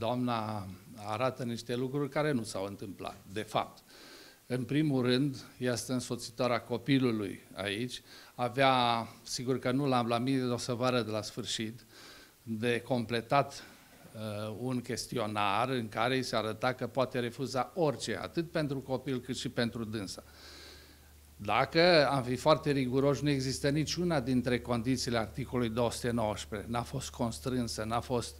doamna arată niște lucruri care nu s-au întâmplat, de fapt. În primul rând, este însoțitoarea copilului aici, avea, sigur că nu l-am la mine, o să vă arăt de la sfârșit, de completat un chestionar în care îi se arăta că poate refuza orice, atât pentru copil cât și pentru dânsa. Dacă am fi foarte riguroși, nu există niciuna dintre condițiile articolului 219. N-a fost constrânsă, n-a fost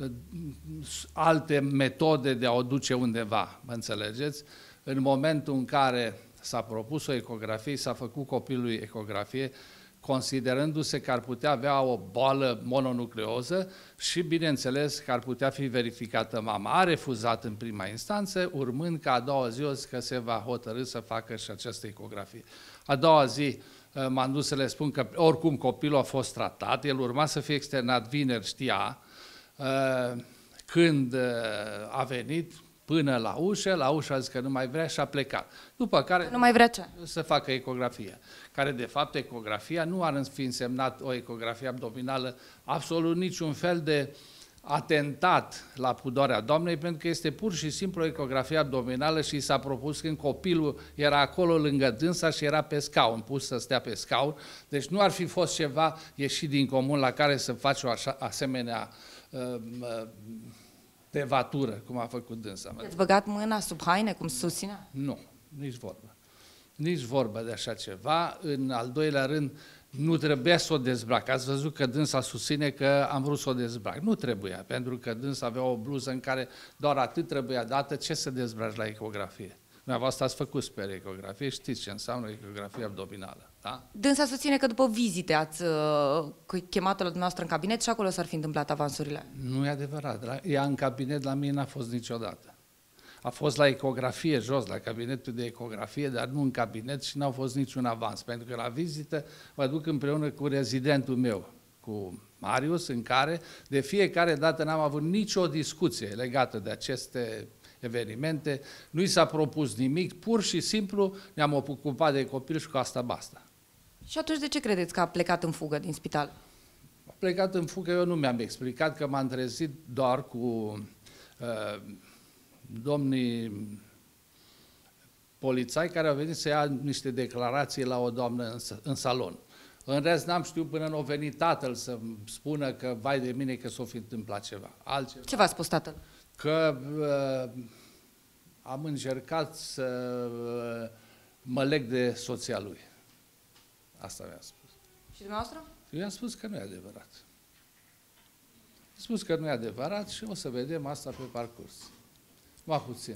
alte metode de a o duce undeva, mă înțelegeți? În momentul în care s-a propus o ecografie, s-a făcut copilului ecografie, considerându-se că ar putea avea o boală mononucleoză și, bineînțeles, că ar putea fi verificată mama. A refuzat în prima instanță, urmând ca a doua zi că se va hotărî să facă și această ecografie. A doua zi m-am dus să le spun că oricum copilul a fost tratat, el urma să fie externat vineri, știa, când a venit până la ușă a zis că nu mai vrea și a plecat. După care nu mai vrea ce? Să facă ecografia, care de fapt ecografia nu ar fi însemnat o ecografie abdominală, absolut niciun fel de atentat la pudoarea doamnei, pentru că este pur și simplu o ecografie abdominală și s-a propus când copilul era acolo lângă dânsa și era pe scaun, pus să stea pe scaun, deci nu ar fi fost ceva ieșit din comun la care să faci o asemenea tevatură, cum a făcut dânsa. Ați băgat mâna sub haine, cum susținea? Nu, nici vorbă. Nici vorbă de așa ceva. În al doilea rând, nu trebuia să o dezbrac. Ați văzut că dânsa susține că am vrut să o dezbrac. Nu trebuia, pentru că dânsa avea o bluză în care doar atât trebuia dată. Ce să dezbraci la ecografie? Dumneavoastră ați făcut, sper, ecografie, știți ce înseamnă ecografie abdominală, da? Dânsa susține că după vizite ați chemat-o la dumneavoastră în cabinet și acolo s-ar fi întâmplat avansurile. Nu e adevărat. Ea în cabinet la mine n-a fost niciodată. A fost la ecografie jos, la cabinetul de ecografie, dar nu în cabinet și n-au fost niciun avans, pentru că la vizită mă duc împreună cu rezidentul meu, cu Marius, în care de fiecare dată n-am avut nicio discuție legată de aceste evenimente, nu i s-a propus nimic, pur și simplu ne-am ocupat de copil și cu asta basta. Și atunci de ce credeți că a plecat în fugă din spital? A plecat în fugă, eu nu mi-am explicat, că m-am trezit doar cu domnii polițai care au venit să ia niște declarații la o doamnă în salon. În rest n-am știut până n-a venit tatăl să spună că, vai de mine, că s-o fi întâmplat ceva. Altceva. Ce v-a spus tatăl? Că am încercat să mă leg de soția lui. Asta mi-a spus. Și dumneavoastră? Eu i-am spus că nu e adevărat. Am spus că nu e adevărat și o să vedem asta pe parcurs. Mai puțin.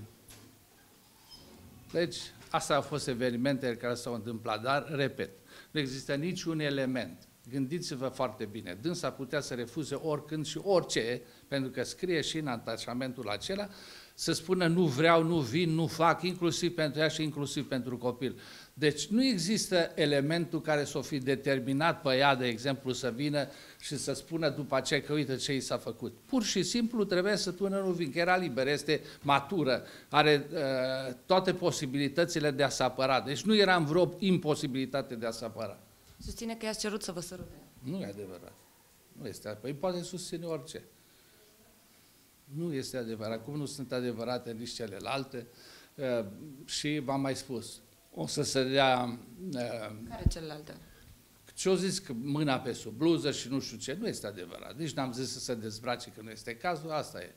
Deci, astea au fost evenimentele care s-au întâmplat, dar, repet, nu există niciun element. Gândiți-vă foarte bine. Dânsa putea să refuze oricând și orice, pentru că scrie și în atașamentul acela, să spună nu vreau, nu vin, nu fac, inclusiv pentru ea și inclusiv pentru copil. Deci nu există elementul care să o fi determinat pe ea, de exemplu, să vină și să spună după aceea că uite ce i s-a făcut. Pur și simplu trebuie să spună nu vin, că era liberă, este matură, are toate posibilitățile de a se apăra. Deci nu era în vreo imposibilitate de a se apăra. Susține că i-ați cerut să vă sărute. Nu e adevărat. Nu este adevărat. Păi poate susține orice. Nu este adevărat. Cum nu sunt adevărate nici celelalte. Și v-am mai spus, o să se dea... Care celelalte? Ce-o zis că mâna pe sub bluză și nu știu ce, nu este adevărat. Nici n-am zis să se dezbrace că nu este cazul, asta e.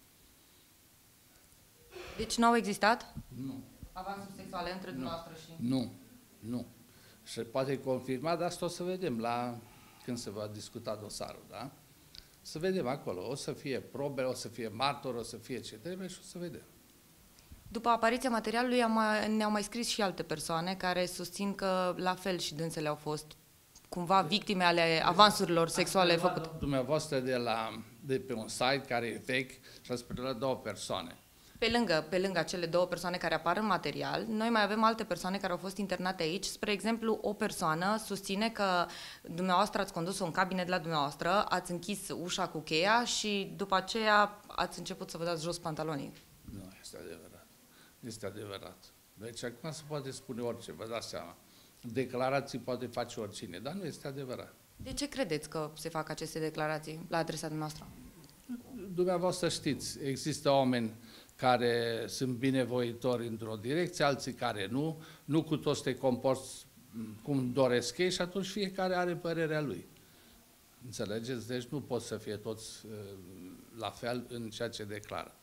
Deci nu au existat? Nu. Avansuri sexuale între dumneavoastră și... Nu. Și poate confirma, dar asta o să vedem la când se va discuta dosarul, da? Să vedem acolo, o să fie probe, o să fie martor, o să fie ce trebuie și o să vedem. După apariția materialului ne-au mai scris și alte persoane care susțin că la fel și dânsele au fost cumva victime ale avansurilor sexuale făcute. Dumneavoastră de pe un site care e vechi și ați preluat două persoane. Pe lângă cele două persoane care apar în material, noi mai avem alte persoane care au fost internate aici. Spre exemplu, o persoană susține că dumneavoastră ați condus un cabinet la dumneavoastră, ați închis ușa cu cheia și după aceea ați început să vă dați jos pantalonii. Nu, este adevărat. Este adevărat. Deci acum se poate spune orice, vă dați seama. Declarații poate face oricine, dar nu este adevărat. De ce credeți că se fac aceste declarații la adresa dumneavoastră? Dumneavoastră știți, există oameni care sunt binevoitori într-o direcție, alții care nu cu toți te comporți cum doresc ei și atunci fiecare are părerea lui. Înțelegeți? Deci nu pot să fie toți la fel în ceea ce declară.